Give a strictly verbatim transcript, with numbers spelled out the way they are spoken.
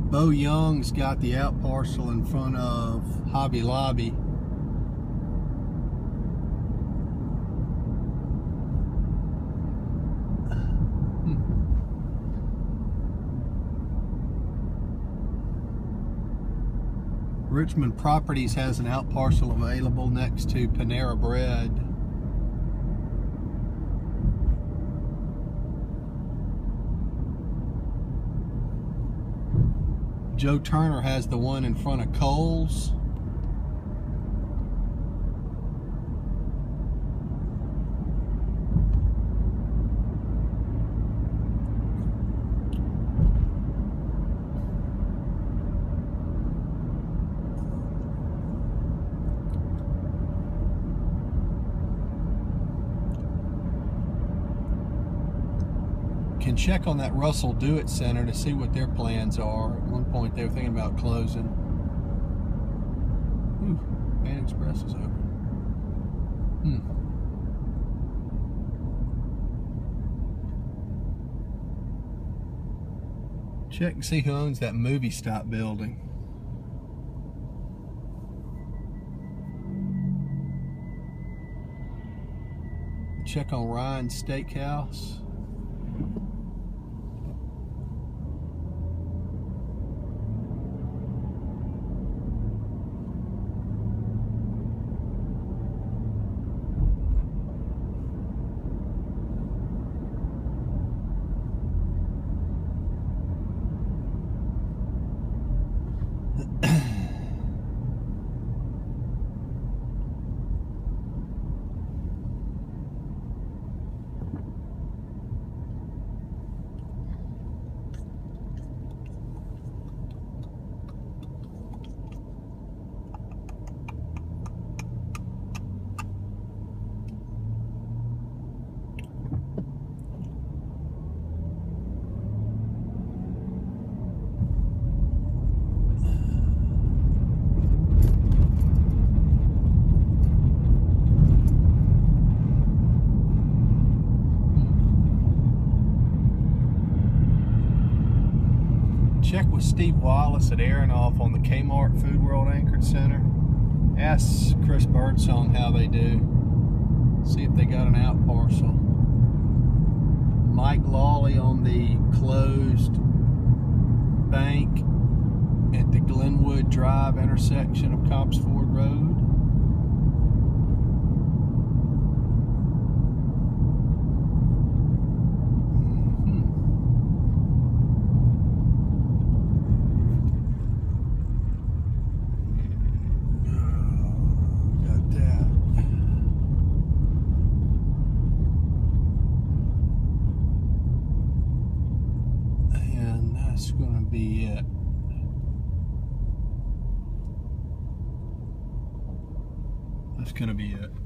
Bo Young's got the out parcel in front of Hobby Lobby. Richmond Properties has an out parcel available next to Panera Bread. Joe Turner has the one in front of Kohl's. Can check on that Russell Do-It Center to see what their plans are. At one point they were thinking about closing. Ooh, Pan Express is open. Hmm. Check and see who owns that Movie Stop building. Check on Ryan's Steakhouse. Check with Steve Wallace at Aronoff on the Kmart Food World Anchored Center. Ask Chris Birdsong how they do. See if they got an out parcel. Mike Lawley on the closed bank at the Glenwood Drive intersection of Cobbs Ford Road. That's going to be it. That's going to be it.